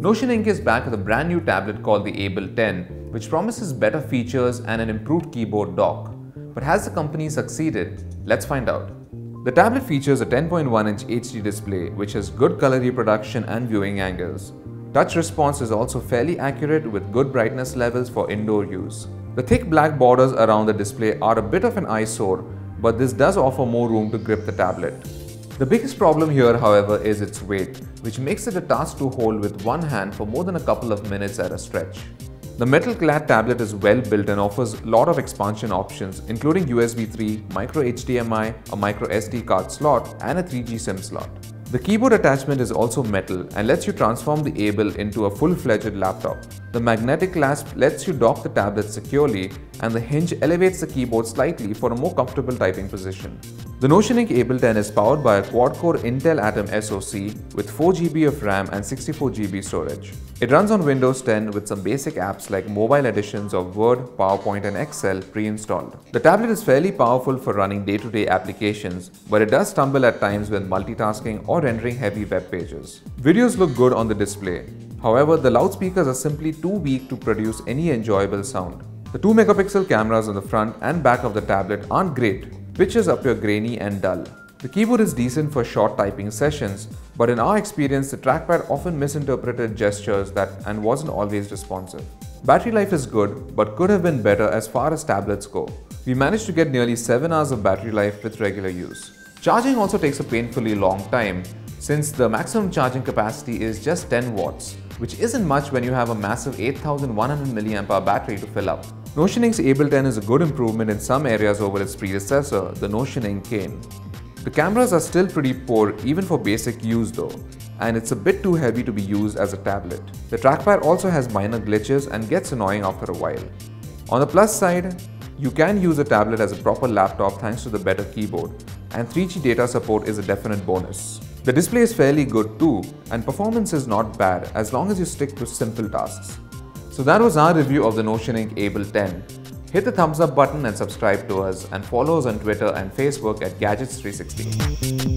Notion Ink is back with a brand new tablet called the Able 10, which promises better features and an improved keyboard dock. But has the company succeeded? Let's find out. The tablet features a 10.1-inch HD display, which has good color reproduction and viewing angles. Touch response is also fairly accurate with good brightness levels for indoor use. The thick black borders around the display are a bit of an eyesore, but this does offer more room to grip the tablet. The biggest problem here, however, is its weight, which makes it a task to hold with one hand for more than a couple of minutes at a stretch. The metal-clad tablet is well built and offers a lot of expansion options, including USB 3, micro HDMI, a micro SD card slot, and a 3G SIM slot. The keyboard attachment is also metal and lets you transform the Able into a full-fledged laptop. The magnetic clasp lets you dock the tablet securely, and the hinge elevates the keyboard slightly for a more comfortable typing position. The Notion Ink Able 10 is powered by a quad-core Intel Atom SoC with 4GB of RAM and 64GB storage. It runs on Windows 10 with some basic apps like mobile editions of Word, PowerPoint and Excel pre-installed. The tablet is fairly powerful for running day-to-day applications, but it does stumble at times when multitasking or rendering heavy web pages. Videos look good on the display. However, the loudspeakers are simply too weak to produce any enjoyable sound. The 2-megapixel cameras on the front and back of the tablet aren't great. Pictures appear grainy and dull. The keyboard is decent for short typing sessions, but in our experience, the trackpad often misinterpreted gestures and wasn't always responsive. Battery life is good, but could have been better as far as tablets go. We managed to get nearly 7 hours of battery life with regular use. Charging also takes a painfully long time, since the maximum charging capacity is just 10 watts, which isn't much when you have a massive 8100 mAh battery to fill up. Notion Ink's Able 10 is a good improvement in some areas over its predecessor, the Notion Ink Cane. The cameras are still pretty poor even for basic use though, and it's a bit too heavy to be used as a tablet. The trackpad also has minor glitches and gets annoying after a while. On the plus side, you can use a tablet as a proper laptop thanks to the better keyboard, and 3G data support is a definite bonus. The display is fairly good too, and performance is not bad as long as you stick to simple tasks. So that was our review of the Notion Ink Able 10. Hit the thumbs up button and subscribe to us, and follow us on Twitter and Facebook at Gadgets360.